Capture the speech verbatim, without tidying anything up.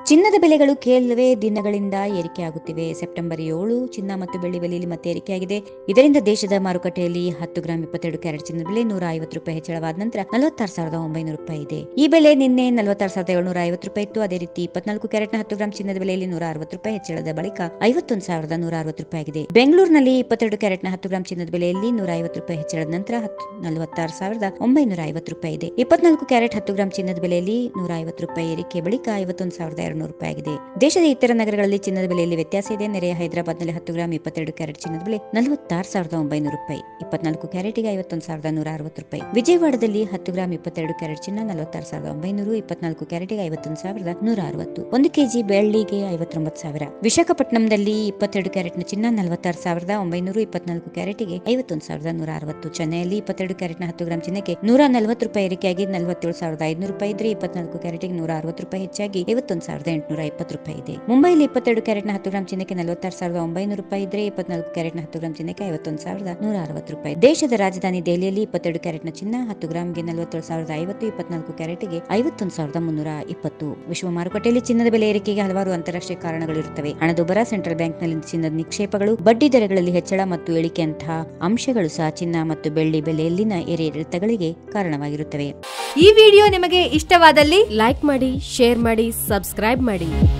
ಚಿನ್ನದ ಬೆಲೆಗಳು ಕೆಲವೇ ದಿನಗಳಿಂದ ಏರಿಕೆಯಾಗುತ್ತಿವೆ. ಸೆಪ್ಟೆಂಬರ್ ಏಳು ಚಿನ್ನ ಮತ್ತು ಬೆಳ್ಳಿ ಬೆಲೆಯಲ್ಲಿ ಮತ್ತೆ ಏರಿಕೆಯಾಗಿದೆ. ಇದರಿಂದ ದೇಶದ ಮಾರುಕಟ್ಟೆಯಲ್ಲಿ ಹತ್ತು ಗ್ರಾಂ ಇಪ್ಪತ್ತೆರಡು ಕ್ಯಾರೆಟ್ ಚಿನ್ನದ ಬೆಲೆ ನೂರ ಐವತ್ತು ರೂಪಾಯಿ ಹೆಚ್ಚಳವಾದ ನಂತರ ನಲವತ್ತಾರು ಸಾವಿರದ ಒಂಬೈನೂರು ರೂಪಾಯಿ ಇದೆ. ಈ ಬೆಲೆ ನಿನ್ನೆ ನಲವತ್ತಾರು ಸಾವಿರದ ಏಳ್ನೂರ ಐವತ್ತು ರೂಪಾಯಿ ಇತ್ತು. ಅದೇ ರೀತಿ ಇಪ್ಪತ್ನಾಲ್ಕು ಕ್ಯಾರೆಟ್ನ ಹತ್ತು ಗ್ರಾಂ ಚಿನ್ನದ ಬೆಲೆಯಲ್ಲಿ ನೂರ ಅರವತ್ತು ರೂಪಾಯಿ ಹೆಚ್ಚಳದ ಬಳಿಕ ಐವತ್ತೊಂದು ಸಾವಿರದ ನೂರ ಅರವತ್ತು ರೂಪಾಯಿ ಆಗಿದೆ. ಬೆಂಗಳೂರಿನಲ್ಲಿ ಇಪ್ಪತ್ತೆರಡು ಕ್ಯಾರೆಟ್ನ ಹತ್ತು ಗ್ರಾಂ ಚಿನ್ನದ ಬೆಲೆಯಲ್ಲಿ ನೂರ ಐವತ್ತು ರೂಪಾಯಿ ಹೆಚ್ಚಳದ ನಂತರ ನಲವತ್ತಾರು ಸಾವಿರದ ಒಂಬೈನೂರ ಐವತ್ತು ರೂಪಾಯಿ ಇದೆ. ಇಪ್ಪತ್ನಾಲ್ಕು ಕ್ಯಾರೆಟ್ ಹತ್ತು ಗ್ರಾಂ ಚಿನ್ನದ ಬೆಲೆಯಲ್ಲಿ ನೂರ ಐವತ್ತು ರೂಪಾಯಿ ಏರಿಕೆ ಬಳಿಕ ಐವತ್ತೊಂದು ಸಾವಿರದ ಎರಡ್ನೂರು ರೂಪಾಯಿ ಆಗಿದೆ. ದೇಶದ ಇತರ ನಗರಗಳಲ್ಲಿ ಚಿನ್ನದ ಬೆಲೆಯಲ್ಲಿ ವ್ಯತ್ಯಾಸ ಇದೆ. ನೆರೆಯ ಹೈದರಾಬಾದ್ನಲ್ಲಿ ಹತ್ತು ಗ್ರಾಂ ಇಪ್ಪತ್ತೆರಡು ಕ್ಯಾರೆಟ್ ಚಿನ್ನದ ಬೆಲೆ ನಲವತ್ತಾರು ಸಾವಿರದ ಒಂಬೈನೂರು ರೂಪಾಯಿ, ಇಪ್ಪತ್ನಾಲ್ಕು ಕ್ಯಾರೆಟ್ಗೆ ಐವತ್ತೊಂದು ಸಾವಿರದ ನೂರ ಅರವತ್ತು ರೂಪಾಯಿ. ವಿಜಯವಾಡದಲ್ಲಿ ಹತ್ತು ಗ್ರಾಂ ಇಪ್ಪತ್ತೆರಡು ಕ್ಯಾರೆಟ್ ಚಿನ್ನ ನಲವತ್ತಾರು ಸಾವಿರದ ಒಂಬೈನೂರು, ಇಪ್ಪತ್ನಾಲ್ಕು ಕ್ಯಾರೆಟ್ಗೆ ಐವತ್ತೊಂದು ಸಾವಿರದ ನೂರ ಅರವತ್ತು. ಒಂದು ಕೆಜಿ ಬೆಳ್ಳಿಗೆ ಐವತ್ತೊಂಬತ್ತು ಸಾವಿರ. ವಿಶಾಖಪಟ್ಟಣಂನಲ್ಲಿ ಇಪ್ಪತ್ತೆರಡು ಕ್ಯಾರೆಟ್ನ ಚಿನ್ನ ನಲವತ್ತಾರು ಸಾವಿರದ ಒಂಬೈನೂರು, ಇಪ್ಪತ್ನಾಲ್ಕು ಕ್ಯಾರೆಟ್ಗೆ ಐವತ್ತೊಂದು ಸಾವಿರದ ನೂರ ಅರವತ್ತು. ಚೆನ್ನೈಯಲ್ಲಿ ಇಪ್ಪತ್ತೆರಡು ಕ್ಯಾರೆಟ್ನ ಹತ್ತು ಗ್ರಾಂ ಚಿನ್ನಕ್ಕೆ ನೂರ ನಲವತ್ತು ರೂಪಾಯಿ ಏರಿಕೆಯಾಗಿ ನಲವತ್ತೇಳು ಸಾವಿರದ ಐದುನೂರು ರೂಪಾಯಿ ಇದ್ರೆ, ಇಪ್ಪತ್ನಾಲ್ಕು ಕ್ಯಾರೆಟ್ಗೆ ನೂರ ಅರವತ್ತು ರೂಪಾಯಿ ಹೆಚ್ಚಾಗಿ ಐವತ್ತೊಂದು ಸಾವಿರದ ಎಂಟುನೂರ ಇಪ್ಪತ್ತು ರೂಪಾಯಿ ಇದೆ. ಮುಂಬೈಲಿ ಇಪ್ಪತ್ತೆರಡು ಕ್ಯಾರೆಟ್ನ ಹತ್ತು ಗ್ರಾಂ ಚಿನ್ನಕ್ಕೆ ನಲವತ್ತಾರು ಸಾವಿರದ ಒಂಬೈನೂರು ರೂಪಾಯಿ ಇದ್ರೆ, ಇಪ್ಪತ್ನಾಲ್ಕು ಕ್ಯಾರೆಟ್ನ ಹತ್ತು ಗ್ರಾಂ ಚಿನ್ನಕ್ಕೆ ಐವತ್ತೊಂದು ಸಾವಿರದ ನೂರ ಅರವತ್ತು ರೂಪಾಯಿ. ದೇಶದ ರಾಜಧಾನಿ ದೆಹಲಿಯಲ್ಲಿ ಇಪ್ಪತ್ತೆರಡು ಕ್ಯಾರೆಟ್ನ ಚಿನ್ನ ಹತ್ತು ಗ್ರಾಂಗೆ ನಲವತ್ತೇಳು ಸಾವಿರದ ಐವತ್ತು, ಇಪ್ಪತ್ನಾಲ್ಕು ಕ್ಯಾರೆಟ್ಗೆ ಐವತ್ತೊಂದು ಸಾವಿರದ ಮುನ್ನೂರ ಇಪ್ಪತ್ತು. ವಿಶ್ವ ಮಾರುಕಟ್ಟೆಯಲ್ಲಿ ಚಿನ್ನದ ಬೆಲೆ ಏರಿಕೆಗೆ ಹಲವಾರು ಅಂತಾರಾಷ್ಟ್ರೀಯ ಕಾರಣಗಳಿರುತ್ತವೆ. ಹಣದುಬ್ಬರ, ಸೆಂಟ್ರಲ್ ಬ್ಯಾಂಕ್ನಲ್ಲಿ ಚಿನ್ನದ ನಿಕ್ಷೇಪಗಳು, ಬಡ್ಡಿ ದರಗಳಲ್ಲಿ ಹೆಚ್ಚಳ ಮತ್ತು ಇಳಿಕೆಯಂತಹ ಅಂಶಗಳು ಸಹ ಚಿನ್ನ ಮತ್ತು ಬೆಳ್ಳಿ ಬೆಲೆಯಲ್ಲಿನ ಏರಿಳಿತಗಳಿಗೆ ಕಾರಣವಾಗಿರುತ್ತವೆ. ಈ ವಿಡಿಯೋ ನಿಮಗೆ ಇಷ್ಟವಾದಲ್ಲಿ ಲೈಕ್ ಮಾಡಿ, ಶೇರ್ ಮಾಡಿ, ಸಬ್ಸ್ಕ್ರೈಬ್ ಮಾಡಿ.